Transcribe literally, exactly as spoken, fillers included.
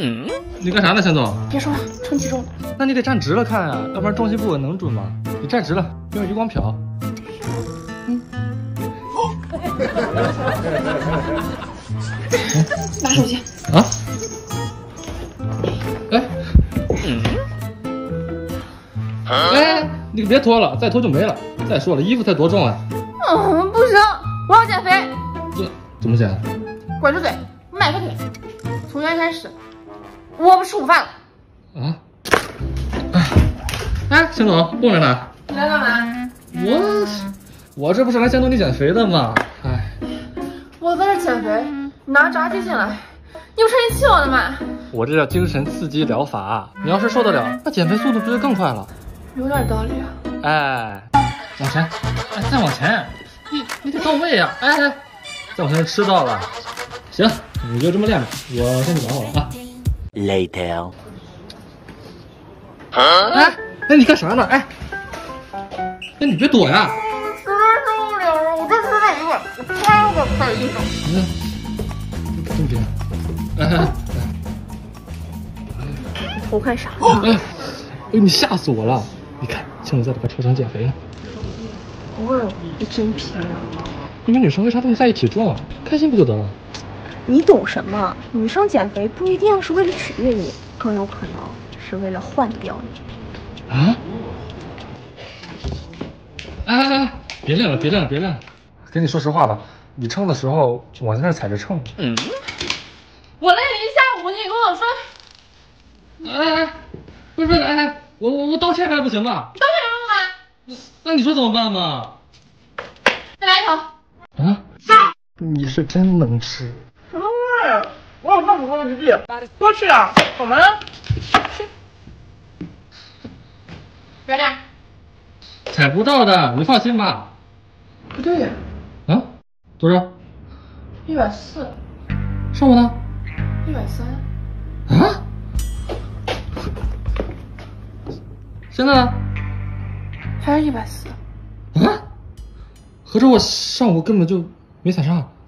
嗯，你干啥呢，钱总？ 别说了，称体重。 那你得站直了看啊，要不然重心不稳能准吗？你站直了，用余光瞟。嗯。 拿手机。 啊？哎。嗯。哎，你可别脱了，再脱就没了。再说了，衣服才多重啊！ 嗯，不行，我要减肥。 这怎么减？ 管住嘴，迈开腿。从今天开始，我不吃午饭了。 啊？哎，哎，邢总，供着呢。 你来干嘛？ 我，我这不是来监督你减肥的吗？哎， 我在这减肥，你拿炸鸡进来，你不成心气我的吗？ 我这叫精神刺激疗法，你要是受得了，那减肥速度不就更快了？ 有点道理啊。 哎，往前，哎，再往前，你你得到位呀、啊！哎哎，再往前吃到了。行，你就这么练吧，我先去忙活了啊。 Later。 哎，哎，你干啥呢？哎，哎，你别躲呀！ 实在受不了了，我这吃这一个，我太可快意了。 嗯，真别，哎哎哎，我看啥呢？哎，哎，你吓死我了！你看，现在在这个车上减肥呢。 不是，你真皮啊！ 你们女生为啥这么在意体重啊？开心不就得了？ 你懂什么？女生减肥不一定是为了取悦你，更有可能是为了换掉你。 啊？哎哎哎，别练了，别练了，别练了！跟你说实话吧，你称的时候，我在那踩着秤。嗯。 我累了一下午，你跟我说。 哎哎，不是不是，哎哎，我我我道歉还不行吗？ 道歉干嘛？ 那你说怎么办嘛？ 再来一口。 啊？你是真能吃。 什么味儿？我有这么多的余地，多吃点。我们吃。别练。 踩不到的，你放心吧。 不对呀。 啊？多少？ 一百四。 上午呢？ 一百三。 啊？现在呢？ 还是一百四。 啊？合着我上午根本就没踩上。